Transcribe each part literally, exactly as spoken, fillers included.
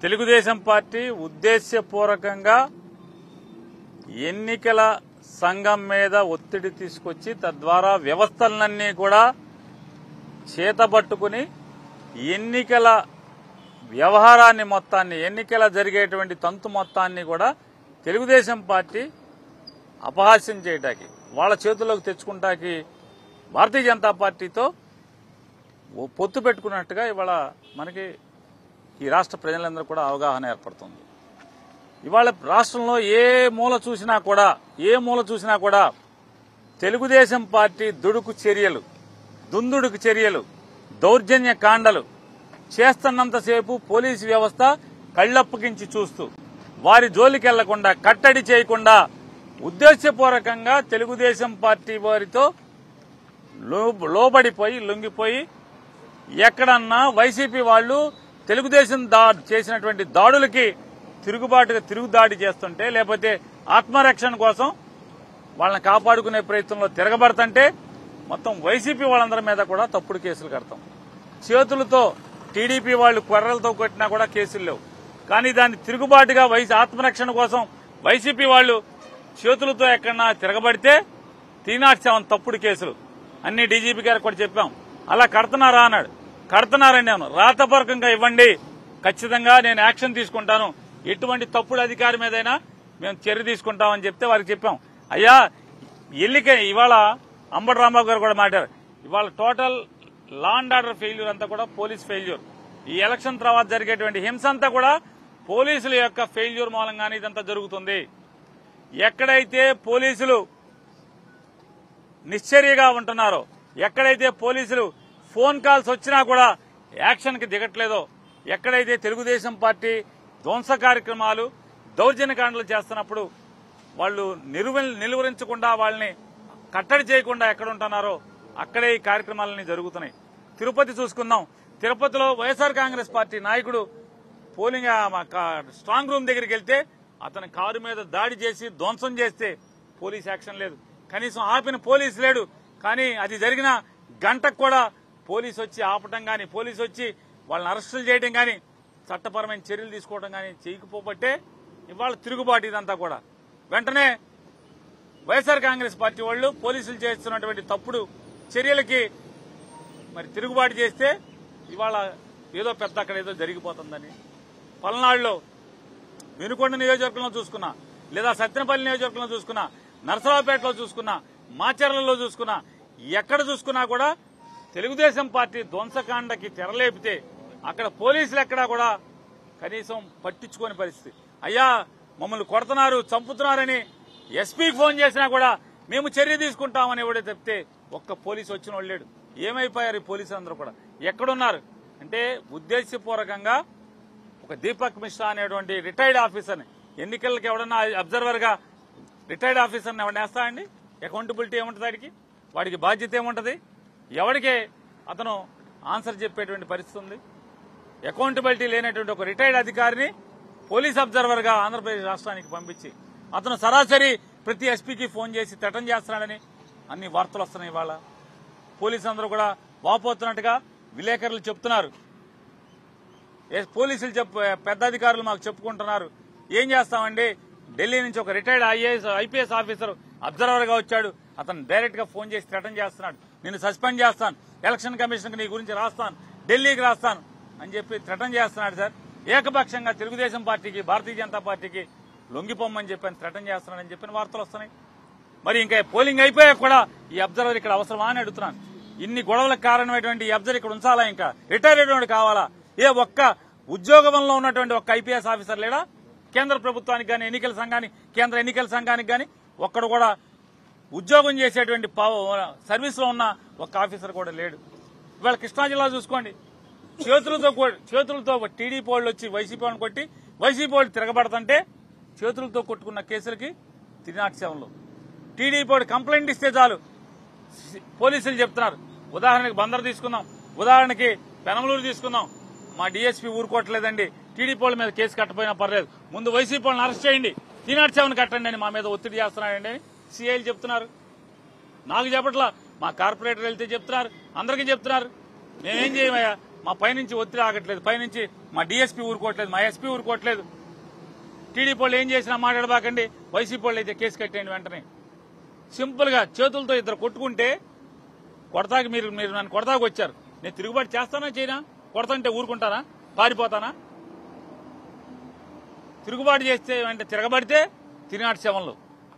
Telugu Desam party ఉద్దేశ్యపూర్వకంగా ఎన్నికల సంఘం మీద ఒత్తిడి తీసుకొచ్చి తద్వారా వ్యవస్థలన్నీ కూడా చేతబట్టుకుని ఎన్నికల వ్యవహారాన్ని మొత్తాన్ని ఎన్నికల జరిగేటువంటి తంతు మొత్తాన్ని కూడా తెలుగుదేశం పార్టీ అపహాస్యం చేయటానికి వాళ్ళ చేతుల్లోకి తెచ్చుకుంటాకి భారతీయ జనతా పార్టీతో పొత్తు పెట్టుకున్నట్టుగా ఇవాళ మనకి ఈ రాష్ట్ర ప్రజలందరూ కూడా అవగాహన ఏర్పడుతుంది. ఇవాళ రాష్ట్రంలో ఏ మూల చూసినా కూడా ఏ మూల చూసినా కూడా తెలుగుదేశం పార్టీ దుడుకు చర్యలు, దుందుడుకు చర్యలు, దౌర్జన్య కాండలు చేస్తున్నంతసేపు పోలీసు వ్యవస్థ కళ్లప్పగించి చూస్తూ వారి జోలికి వెళ్లకుండా కట్టడి చేయకుండా ఉద్దేశపూర్వకంగా తెలుగుదేశం పార్టీ వారితో లోబడిపోయి లొంగిపోయి ఎక్కడన్నా వైసీపీ వాళ్లు తెలుగుదేశం దా చేసినటువంటి దాడులకి తిరుగుబాటుగా తిరుగుదాడి చేస్తుంటే లేకపోతే ఆత్మరక్షణ కోసం వాళ్ళని కాపాడుకునే ప్రయత్నంలో తిరగబడుతుంటే మొత్తం వైసీపీ వాళ్ళందరి మీద కూడా తప్పుడు కేసులు కడతాం. చేతులతో టీడీపీ వాళ్ళు కొర్రలతో కొట్టినా కూడా కేసులు లేవు. కానీ దాన్ని తిరుగుబాటుగా వైసీ ఆత్మరక్షణ కోసం వైసీపీ వాళ్ళు చేతులతో ఎక్కడన్నా తిరగబడితే త్రీ నాట్ సెవెన్ తప్పుడు కేసులు అన్ని డీజీపీ గారికి కూడా చెప్పాం. అలా కడుతున్నారా అన్నాడు. కడుతున్నారని నేను రాతపూర్వకంగా ఇవ్వండి, ఖచ్చితంగా నేను యాక్షన్ తీసుకుంటాను, ఎటువంటి తప్పుడు అధికారి మీదైనా మేము చర్య తీసుకుంటామని చెప్తే వారికి చెప్పాం. అయ్యా ఎల్లిక ఇవాళ అంబటి రాంబాబు గారు కూడా మాట్లాడారు. ఇవాళ total law and order failure అంతా కూడా పోలీస్ ఫెయిల్యూర్. ఈ ఎలక్షన్ తర్వాత జరిగేటువంటి హింస అంతా కూడా పోలీసుల యొక్క ఫెయిల్యూర్ మూలంగానే ఇదంతా జరుగుతుంది. ఎక్కడైతే పోలీసులు నిశ్చర్యగా ఉంటున్నారో, ఎక్కడైతే పోలీసులు ఫోన్ కాల్స్ వచ్చినా కూడా యాక్షన్ కి దిగట్లేదో, ఎక్కడైతే తెలుగుదేశం పార్టీ ధ్వంస కార్యక్రమాలు దౌర్జన్యకాండలు చేస్తున్నప్పుడు వాళ్ళు నిలువరించకుండా వాళ్ళని కట్టడి చేయకుండా ఎక్కడ ఉంటున్నారో అక్కడే ఈ కార్యక్రమాలన్నీ జరుగుతున్నాయి. తిరుపతి చూసుకుందాం. తిరుపతిలో వైఎస్ఆర్ కాంగ్రెస్ పార్టీ నాయకుడు పోలింగ్ స్ట్రాంగ్ రూమ్ దగ్గరికి వెళ్తే అతని కారు మీద దాడి చేసి ధ్వంసం చేస్తే పోలీస్ యాక్షన్ లేదు. కనీసం ఆపిన పోలీసు లేడు. కానీ అది జరిగిన గంటకు కూడా పోలీసు వచ్చి ఆపటం గాని, పోలీసు వచ్చి వాళ్ళని అరెస్టులు చేయడం గాని, చట్టపరమైన చర్యలు తీసుకోవడం గాని చేయకపోబట్టే ఇవాళ తిరుగుబాటు ఇదంతా కూడా. వెంటనే వైఎస్ఆర్ కాంగ్రెస్ పార్టీ వాళ్ళు పోలీసులు చేస్తున్నటువంటి తప్పుడు చర్యలకి మరి తిరుగుబాటు చేస్తే ఇవాళ ఏదో పెద్ద అక్కడ ఏదో జరిగిపోతుందని పల్నాడులో వినుకొండ నియోజకవర్గంలో చూసుకున్నా, లేదా సత్తెనపల్లి నియోజకవర్గంలో చూసుకున్నా, నరసరావుపేటలో చూసుకున్నా, మాచర్లలో చూసుకున్నా, ఎక్కడ చూసుకున్నా కూడా తెలుగుదేశం పార్టీ ధ్వంసకాండకి తెరలేపితే అక్కడ పోలీసులు ఎక్కడా కూడా కనీసం పట్టించుకోని పరిస్థితి. అయ్యా మమ్మల్ని కొడుతున్నారు, చంపుతున్నారని ఎస్పీకి ఫోన్ చేసినా కూడా మేము చర్య తీసుకుంటామని ఎవడే చెప్తే ఒక్క పోలీసు వచ్చిన వాళ్ళు లేడు. ఏమైపోయారు ఈ పోలీసులు అందరూ కూడా? ఎక్కడున్నారు అంటే ఉద్దేశపూర్వకంగా ఒక దీపక్ మిశ్రా అనేటువంటి రిటైర్డ్ ఆఫీసర్ని ఎన్నికలకి ఎవడన్నా అబ్జర్వర్ గా రిటైర్డ్ ఆఫీసర్ని ఎవరిని వేస్తా అండి? అకౌంటబిలిటీ ఏముంటుంది వాడికి? వాడికి బాధ్యత ఏముంటుంది? ఎవరికి అతను ఆన్సర్ చెప్పేటువంటి పరిస్థితి ఉంది? అకౌంటబిలిటీ లేనటువంటి ఒక రిటైర్డ్ అధికారిని పోలీస్ అబ్జర్వర్ గా ఆంధ్రప్రదేశ్ రాష్ట్రానికి పంపించి అతను సరాసరి ప్రతి ఎస్పీకి ఫోన్ చేసి థ్రెటన్ చేస్తున్నాడని అన్ని వార్తలు వస్తున్నాయి. ఇవాళ పోలీసు అందరూ కూడా వాపోతున్నట్టుగా విలేకరులు చెప్తున్నారు. పోలీసులు చెప్పు పెద్ద అధికారులు మాకు చెప్పుకుంటున్నారు. ఏం చేస్తామండి, ఢిల్లీ నుంచి ఒక retired IAS IPS officer observer గా వచ్చాడు, అతను డైరెక్ట్ గా ఫోన్ చేసి థ్రెటన్ చేస్తున్నాడు, నేను సస్పెండ్ చేస్తాను, ఎలక్షన్ కమిషన్ కి నీ గురించి రాస్తాను, ఢిల్లీకి రాస్తాను అని చెప్పి థ్రెటన్ చేస్తున్నాడు. సార్ ఏకపక్షంగా తెలుగుదేశం పార్టీకి భారతీయ జనతా పార్టీకి లొంగిపోమ్మని చెప్పని థ్రెటన్ చేస్తున్నాడని చెప్పిన వార్తలు వస్తున్నాయి. మరి ఇంకా పోలింగ్ అయిపోయాక కూడా ఈ అబ్జర్వర్ ఇక్కడ అవసరమా అని అడుగుతున్నాను. ఇన్ని గొడవలకు కారణమైనటువంటి ఈ అబ్జర్వర్ ఇక్కడ ఉంచాలా? ఇంకా రిటైర్ అయినటువంటి కావాలా? ఏ ఒక్క ఉద్యోగంలో ఉన్నటువంటి ఒక్క ఐపీఎస్ ఆఫీసర్ లేడా? కేంద్ర ప్రభుత్వానికి గానీ, ఎన్నికల సంఘానికి, కేంద్ర ఎన్నికల సంఘానికి గానీ ఒక్కడు కూడా ఉద్యోగం చేసేటువంటి సర్వీస్ లో ఉన్న ఒక్క ఆఫీసర్ కూడా లేడు. ఇవాళ కృష్ణా జిల్లా చూసుకోండి, చేతులతో చేతులతో టీడీపీ వాళ్ళు వచ్చి వైసీపీ వాళ్ళని కొట్టి వైసీపీ వాళ్ళు తిరగబడుతుంటే చేతులతో కొట్టుకున్న కేసులకి త్రీ నాట్ సెవెన్ లో టీడీపీ వాడు కంప్లైంట్ ఇస్తే చాలు పోలీసులు చెప్తున్నారు. ఉదాహరణకి బందర్ తీసుకుందాం, ఉదాహరణకి పెనమలూరు తీసుకుందాం. మా డీఎస్పీ ఊరుకోవట్లేదండి, టీడీపీ వాళ్ళ మీద కేసు కట్టపోయినా పర్లేదు, ముందు వైసీపీ వాళ్ళని అరెస్ట్ చేయండి, త్రీ నాట్ సెవెన్ కట్టండి అని మా మీద ఒత్తిడి చేస్తున్నాడండి అని సీఐలు చెప్తున్నారు. నాకు చెప్పట్లా, మా కార్పొరేటర్ వెళ్తే చెప్తున్నారు, అందరికీ చెప్తున్నారు. మేమేం చేయమయ్యా, మా పైనుంచి ఒత్తిడి ఆగట్లేదు, పైనుంచి మా డీఎస్పీ ఊరుకోవట్లేదు, మా ఎస్పీ ఊరుకోవట్లేదు. టీడీపీ వాళ్ళు ఏం చేసినా మాట్లాడబాకండి, వైసీపీ వాళ్ళు అయితే కేసు కట్టేయండి వెంటనే. సింపుల్ గా చేతులతో ఇద్దరు కొట్టుకుంటే కొడతాకి మీరు మీరు నన్ను కొడతాకు వచ్చారు, నేను తిరుగుబాటు చేస్తానా చేయనా? కొడతంటే ఊరుకుంటానా? పారిపోతానా? తిరుగుబాటు చేస్తే అంటే తిరగబడితే తిరినాటి శవంలో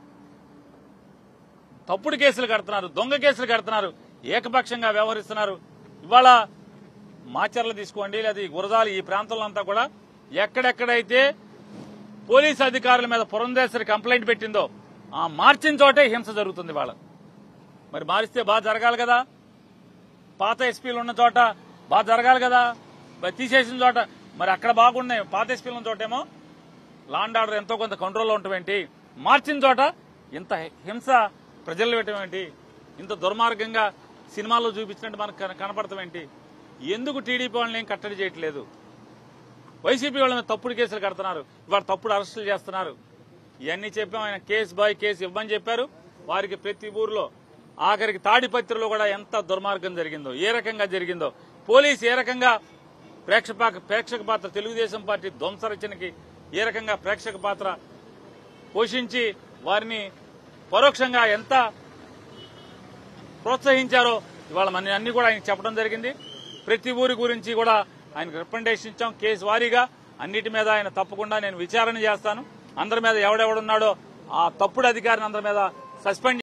తప్పుడు కేసులు కడుతున్నారు, దొంగ కేసులు కడుతున్నారు, ఏకపక్షంగా వ్యవహరిస్తున్నారు. ఇవాళ మాచర్ల తీసుకోండి, లేదా ఈ గురజాలు ఈ ప్రాంతంలో అంతా కూడా ఎక్కడెక్కడైతే పోలీసు అధికారుల మీద పురంధేశ్వరి కంప్లైంట్ పెట్టిందో ఆ మార్చిన చోటే హింస జరుగుతుంది. వాళ్ళ మరి మారిస్తే బాగా జరగాలి కదా, పాత ఎస్పీలు ఉన్న చోట బాగా జరగాలి కదా, మరి తీసేసిన చోట మరి అక్కడ బాగున్నాయి, పాత ఎస్పీలు ఉన్న చోటేమో లాండ్ ఆర్డర్ ఎంతో కొంత కంట్రోల్లో ఉండటమేంటి, మార్చిన చోట ఇంత హింస ప్రజల్లో పెట్టమేంటి, ఇంత దుర్మార్గంగా సినిమాల్లో చూపించినట్టు మనకు కనపడతామేంటి? ఎందుకు టీడీపీ వాళ్ళని ఏం కట్టడి చేయట్లేదు? వైసీపీ వాళ్ళ మీద తప్పుడు కేసులు కడుతున్నారు, ఇవాళ తప్పుడు అరెస్టులు చేస్తున్నారు. ఇవన్నీ చెప్పాం, ఆయన కేసు బాయ్ కేసు ఇవ్వమని చెప్పారు. వారికి ప్రతి ఊర్లో ఆఖరికి తాడిపత్రిలో కూడా ఎంత దుర్మార్గం జరిగిందో, ఏ రకంగా జరిగిందో, పోలీసు ఏ రకంగా ప్రేక్షక ప్రేక్షక పాత్ర తెలుగుదేశం పార్టీ ధ్వంసరచనకి ఏ రకంగా ప్రేక్షక పాత్ర పోషించి వారిని పరోక్షంగా ఎంత ప్రోత్సహించారో ఇవాళ మన అన్ని కూడా ఆయన చెప్పడం జరిగింది. ప్రతి ఊరి గురించి కూడా ఆయనకు రికమెండేషన్ ఇచ్చాం. కేసు వారీగా అన్నిటి మీద ఆయన తప్పకుండా నేను విచారణ చేస్తాను. అందరి మీద ఎవడెవడున్నాడో ఆ తప్పుడు అధికారిని అందరి మీద సస్పెండ్